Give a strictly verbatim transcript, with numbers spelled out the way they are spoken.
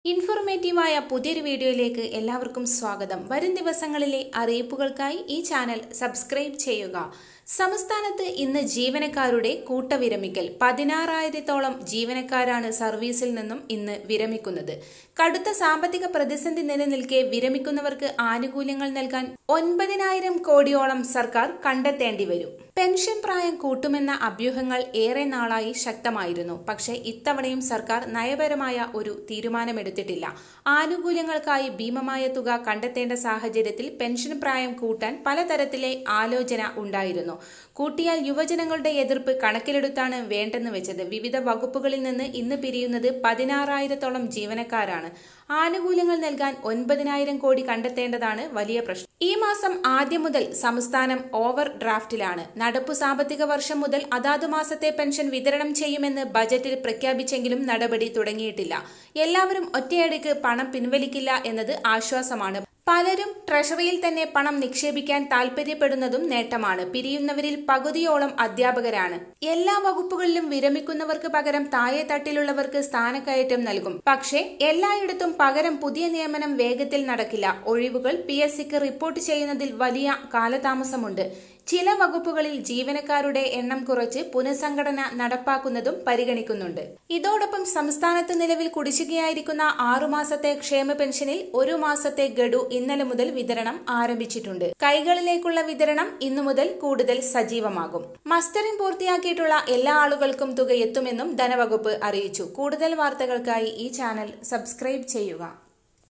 ഇൻഫോർമേറ്റീവായ പുതിയൊരു വീഡിയോയിലേക്ക് എല്ലാവർക്കും സ്വാഗതം. വരും ദിവസങ്ങളിലെ അറിയിപ്പുകൾക്കായി ഈ ചാനൽ സബ്സ്ക്രൈബ് ചെയ്യുക. സംസ്ഥാനത്ത് ഇന്ന് ജീവനക്കാരുടെ കൂട്ടവിരമിക്കൽ. പതിനാറായിരത്തോളം ജീവനക്കാരാണ് സർവീസിൽ നിന്നും ഇന്ന് വിരമിക്കുന്നത്. കടുത്ത സാമ്പത്തിക പ്രതിസന്ധി നിലനിൽക്കെ വിരമിക്കുന്നവർക്ക് ആനുകൂല്യങ്ങൾ നൽകാൻ ഒൻപതിനായിരം കോടിയോളം സർക്കാർ കണ്ടെത്തേണ്ടി വരും. പെൻഷൻ പ്രായം കൂട്ടുമെന്ന അഭ്യൂഹങ്ങൾ ഏറെ നാളായി ശക്തമായിരുന്നു. പക്ഷേ ഇത്തവണയും സർക്കാർ നയപരമായ ഒരു തീരുമാനമെടുത്തിട്ടില്ല. ആനുകൂല്യങ്ങൾക്കായി ഭീമമായ തുക കണ്ടെത്തേണ്ട സാഹചര്യത്തിൽ പെൻഷൻ പ്രായം കൂട്ടാൻ പലതരത്തിലെ ആലോചന ഉണ്ടായിരുന്നു. കൂട്ടിയാൽ യുവജനങ്ങളുടെ എതിർപ്പ് കണക്കിലെടുത്താണ് വേണ്ടെന്ന് വെച്ചത്. വിവിധ വകുപ്പുകളിൽ നിന്ന് ഇന്ന് പിരിയുന്നത് പതിനാറായിരത്തോളം ജീവനക്കാരാണ്. ആനുകൂല്യങ്ങൾ നൽകാൻ ഒൻപതിനായിരം കോടി കണ്ടെത്തേണ്ടതാണ് വലിയ പ്രശ്നം. ഈ മാസം ആദ്യം മുതൽ സംസ്ഥാനം ഓവർ ഡ്രാഫ്റ്റിലാണ്. നടപ്പു സാമ്പത്തിക വർഷം മുതൽ അതാതു മാസത്തെ പെൻഷൻ വിതരണം ചെയ്യുമെന്ന് ബജറ്റിൽ പ്രഖ്യാപിച്ചെങ്കിലും നടപടി തുടങ്ങിയിട്ടില്ല. എല്ലാവരും ഒറ്റയടിക്ക് പണം പിൻവലിക്കില്ല എന്നത് ആശ്വാസമാണ്. പലരും ട്രഷറിയിൽ തന്നെ പണം നിക്ഷേപിക്കാൻ താൽപര്യപ്പെടുന്നതും നേട്ടമാണ്. പിരിയുന്നവരിൽ പകുതിയോളം അധ്യാപകരാണ്. എല്ലാ വകുപ്പുകളിലും വിരമിക്കുന്നവർക്ക് പകരം താഴെ തട്ടിലുള്ളവർക്ക് സ്ഥാനക്കയറ്റം നൽകും. പക്ഷേ എല്ലായിടത്തും പകരം പുതിയ നിയമനം വേഗത്തിൽ നടക്കില്ല. ഒഴിവുകൾ പി എസ് സിക്ക് റിപ്പോർട്ട് ചെയ്യുന്നതിൽ വലിയ കാലതാമസമുണ്ട്. ചില വകുപ്പുകളിൽ ജീവനക്കാരുടെ എണ്ണം കുറച്ച് പുനഃസംഘടന നടപ്പാക്കുന്നതും പരിഗണിക്കുന്നുണ്ട്. ഇതോടൊപ്പം സംസ്ഥാനത്ത് നിലവിൽ കുടിശ്ശികയായിരിക്കുന്ന ആറുമാസത്തെ ക്ഷേമ പെൻഷനിൽ ഒരു മാസത്തെ ഗഡു ഇന്നലെ മുതൽ വിതരണം ആരംഭിച്ചിട്ടുണ്ട്. കൈകളിലേക്കുള്ള വിതരണം ഇന്നു മുതൽ കൂടുതൽ സജീവമാകും. മസ്റ്ററിംഗ് പൂർത്തിയാക്കിയിട്ടുള്ള എല്ലാ ആളുകൾക്കും തുക എത്തുമെന്നും ധനവകുപ്പ് അറിയിച്ചു. കൂടുതൽ വാർത്തകൾക്കായി ഈ ചാനൽ സബ്സ്ക്രൈബ് ചെയ്യുക.